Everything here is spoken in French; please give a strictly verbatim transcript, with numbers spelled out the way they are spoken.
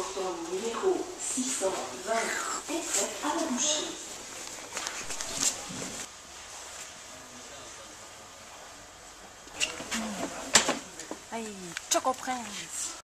transporteur numéro six cent vingt est prêt à la boucherie. Hey, Choco Prince.